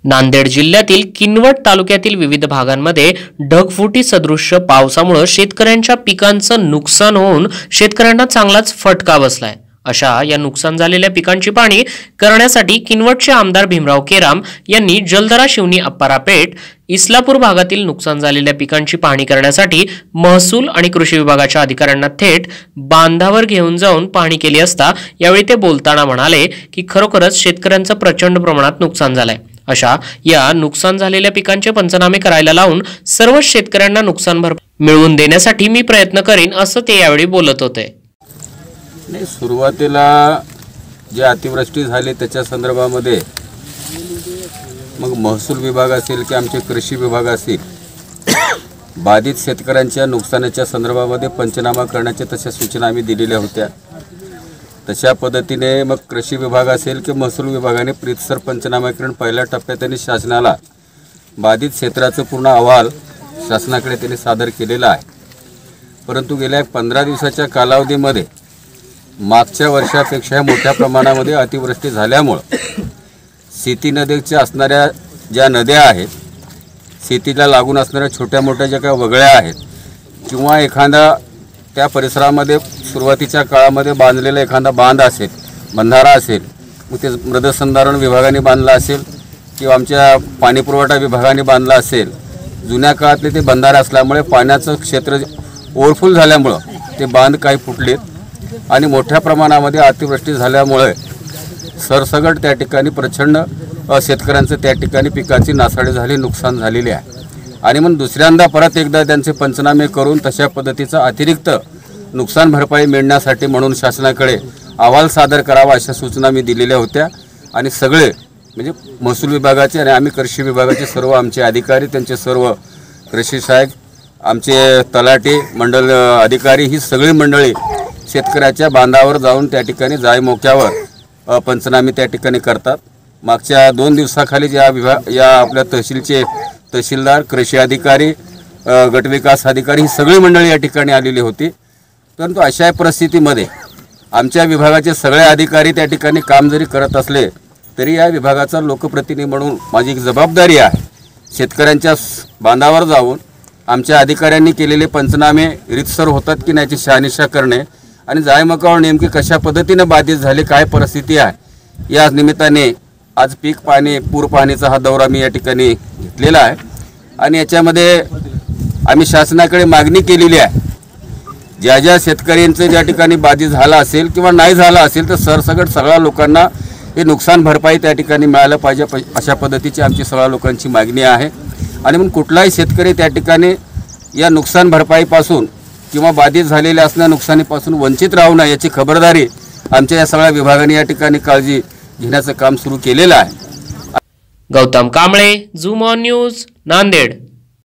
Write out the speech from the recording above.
नांदेड जिल्ह्यातील किनवट तालुक्यातील विविध भागांमध्ये ढगफुटी सदृश्य पावसामुळे शेतकऱ्यांच्या पिकांचं नुकसान होऊन शेतकऱ्यांना चांगलाच फटका बसलाय। अशा या नुकसान झालेल्या पिकांची पाहणी करण्यासाठी किनवटचे आमदार भीमराव केराम यांनी जलदरा शिवनी अप्पारापेठ इस्लापूर भागातील नुकसान झालेल्या पिकांची पाहणी करण्यासाठी महसूल आणि कृषी विभागाच्या अधिकाऱ्यांना थेट बांधावर घेऊन जाऊन पाहणी केली असता यावेळी ते बोलताना म्हणाले की खरोखरच शेतकऱ्यांचं प्रचंड प्रमाणात नुकसान झालंय। अशा या नुकसान झालेल्या पिकांचे पंचनामे करायला लावून सर्व शेतकऱ्यांना नुकसान भरपाई मिळवून देण्यासाठी मी प्रयत्न करीन असं ते यावेळी बोलत होते। नाही, सुरुवातीला जे अतिवृष्टी झाली त्याच्या संदर्भामध्ये मग महसूल विभाग असेल की आमचे कृषी विभाग असेल बाधित शेतकऱ्यांच्या नुकसानाच्या संदर्भामध्ये पंचनामा करण्याच्या तशा सूचना आम्ही दिलेल्या होत्या। तशा पद्धतीने मग कृषी विभाग असेल की महसूल विभागाने प्रीतसर पंचनामा करून पहिल्या टप्प्यात त्यांनी शासनाला बाधित क्षेत्राचं पूर्ण अहवाल शासनाकडे त्यांनी सादर केलेला आहे। परंतु गेल्या 15 दिवसाच्या कालावधीमध्ये मागच्या वर्षापेक्षा मोठ्या प्रमाणामध्ये अतिवृष्टी झाल्यामुळे शेती नदीच्या असणाऱ्या ज्या नद्या आहेत, शेतीला लागून असणाऱ्या छोट्या मोठ्या ज्या काही वगळ्या आहेत किंवा एखादा त्या परिसरामध्ये सुरुवातीच्या काळामध्ये बांधलेला एखादा बांध असेल, बंधारा असेल, मग ते मृदसंधारण विभागाने बांधला असेल किंवा आमच्या पाणीपुरवठा विभागाने बांधला असेल, जुन्या काळातले ते बंधारे असल्यामुळे पाण्याचं क्षेत्र ओव्हरफुल झाल्यामुळं ते बांध काही फुटलेत आणि मोठ्या प्रमाणामध्ये अतिवृष्टी झाल्यामुळे सरसगट त्या ठिकाणी प्रचंड शेतकऱ्यांचं त्या ठिकाणी पिकाची नासाडी झाली, नुकसान झालेले आहे। आणि मग दुसऱ्यांदा परत एकदा त्यांचे पंचनामे करून तशा पद्धतीचा अतिरिक्त नुकसान भरपाई मिळण्यासाठी म्हणून शासनाकडे अहवाल सादर करावा अशा सूचना मी दिलेल्या होत्या। आणि सगळे म्हणजे महसूल विभागाचे आणि आम्ही कृषी विभागाचे सर्व आमचे अधिकारी, त्यांचे सर्व कृषी सहाय्यक, आमचे तलाठी मंडळ अधिकारी ही सगळी मंडळी शेतकऱ्याच्या बांधावर जाऊन त्या ठिकाणी जायमोक्यावर पंचनामे त्या ठिकाणी करतात। मागच्या 2 दिवसाखाली या आपल्या तहसीलचे तहसीलदार, कृषी अधिकारी, गटविकास अधिकारी ही सगळी मंडळी या ठिकाणी आलेली होती। परंतु अशा परिस्थितीमध्ये आमच्या विभागाचे सगळे अधिकारी त्या ठिकाणी काम जरी करत असले तरी या विभागाचा लोकप्रतिनिधी म्हणून माझी एक जबाबदारी आहे शेतकऱ्यांच्या बांधावर जाऊन आमच्या अधिकाऱ्यांनी केलेले पंचनामे रीतसर होतात की नाही याची शहानिशा करणे आणि जायमोक्यावर नेमकी कशा पद्धतीने बाधित झाले, काय परिस्थिती आहे, या निमित्ताने आज पीक पाणी पूर पाहणीचा हा दौरा मी या ठिकाणी घेतलेला आहे। आणि याच्यामध्ये आम्ही शासनाकडे मागणी केलेली आहे, ज्या ज्या शेतकऱ्यांचं ज्या ठिकाणी बाधित झाला असेल किंवा नाही झाला असेल तर सरसकट सगळ्या लोकांना हे नुकसान भरपाई त्या ठिकाणी मिळायला पाहिजे अशा पद्धतीची आमची सगळ्या लोकांची मागणी आहे। आणि मग कुठलाही शेतकरी त्या ठिकाणी या नुकसान भरपाईपासून किंवा बाधित झालेल्या असणाऱ्या नुकसानीपासून वंचित राहू नये याची खबरदारी आमच्या या सगळ्या विभागाने या ठिकाणी काळजी घेण्याचं काम सुरू केलेलं आहे। Gautam Kamble, Zoom on News, Nanded.